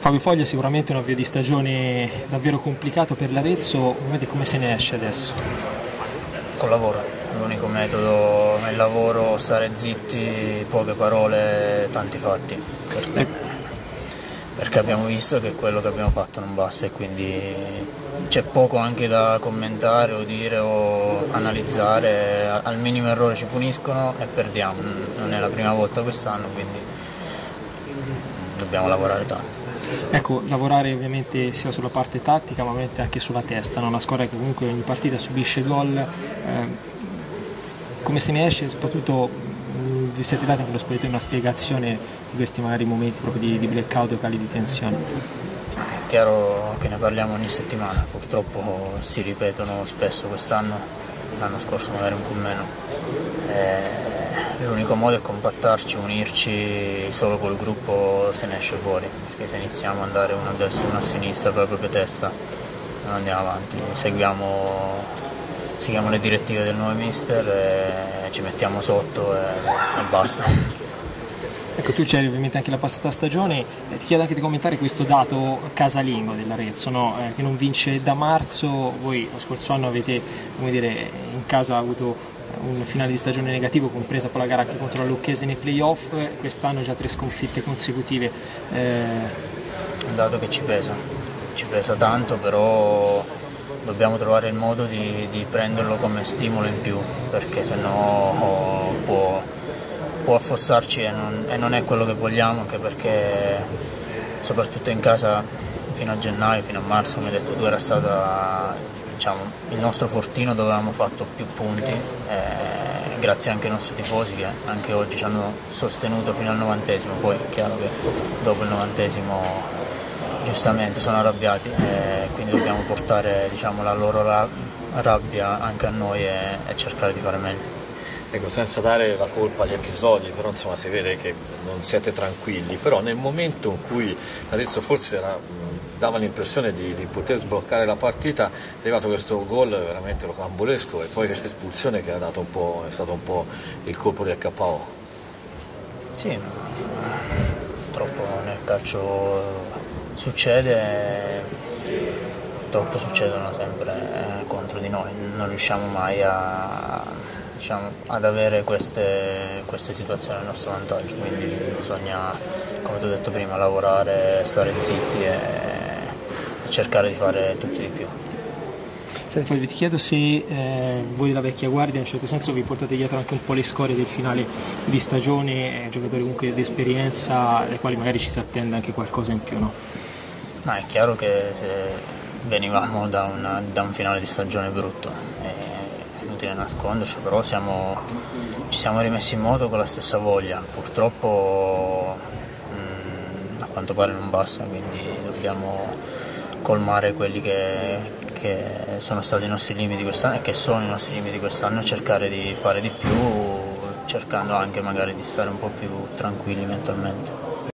Fabio Foglia sicuramente un avvio di stagione davvero complicato per l'Arezzo, come se ne esce adesso? Col lavoro, l'unico metodo è il lavoro, stare zitti, poche parole, tanti fatti, perché abbiamo visto che quello che abbiamo fatto non basta e quindi c'è poco anche da commentare o dire o analizzare, al minimo errore ci puniscono e perdiamo, non è la prima volta quest'anno, quindi dobbiamo lavorare tanto. Ecco, lavorare ovviamente sia sulla parte tattica ma ovviamente anche sulla testa, no? Una squadra che comunque ogni partita subisce gol, come se ne esce, soprattutto vi siete dati anche lo spogliatoio una spiegazione di questi magari momenti proprio di blackout o cali di tensione? È chiaro che ne parliamo ogni settimana, purtroppo si ripetono spesso quest'anno, l'anno scorso magari un po' meno. L'unico modo è compattarci, unirci, solo col gruppo se ne esce fuori, perché se iniziamo ad andare uno a destra e uno a sinistra per la propria testa non andiamo avanti, seguiamo le direttive del nuovo mister e ci mettiamo sotto e basta. Ecco, tu c'eri ovviamente anche la passata stagione, ti chiedo anche di commentare questo dato casalingo dell'Arezzo, no? Che non vince da marzo, voi lo scorso anno avete, come dire, in casa avuto un finale di stagione negativo, compresa poi la gara anche contro la Lucchese nei playoff, quest'anno già 3 sconfitte consecutive. Un dato che ci pesa tanto, però dobbiamo trovare il modo di prenderlo come stimolo in più, perché sennò può affossarci e non è quello che vogliamo, anche perché soprattutto in casa fino a gennaio, fino a marzo, come hai detto tu, era stata, diciamo, il nostro fortino dove avevamo fatto più punti, grazie anche ai nostri tifosi che anche oggi ci hanno sostenuto fino al 90°, poi è chiaro che dopo il 90° giustamente sono arrabbiati, quindi dobbiamo portare, diciamo, la loro rabbia anche a noi e cercare di fare meglio. Ecco, senza dare la colpa agli episodi, però insomma si vede che non siete tranquilli, però nel momento in cui l'Arezzo forse dava l'impressione di poter sbloccare la partita, è arrivato questo gol veramente rocambolesco e poi l'espulsione che è stato un po' il colpo del KO. Sì, purtroppo nel calcio succede, purtroppo succedono sempre contro di noi, non riusciamo mai ad avere queste situazioni a nostro vantaggio, quindi bisogna, come ti ho detto prima, lavorare, stare zitti e cercare di fare tutti di più. Senti, poi ti chiedo se voi della vecchia guardia in un certo senso vi portate dietro anche un po' le scorie del finale di stagione, giocatori comunque di esperienza, dai quali magari ci si attende anche qualcosa in più, no? Ma è chiaro che venivamo da un finale di stagione brutto, è inutile nasconderci, però ci siamo rimessi in moto con la stessa voglia. Purtroppo a quanto pare non basta, quindi dobbiamo colmare quelli che sono stati i nostri limiti quest'anno e che sono i nostri limiti quest'anno e cercare di fare di più, cercando anche magari di stare un po' più tranquilli mentalmente.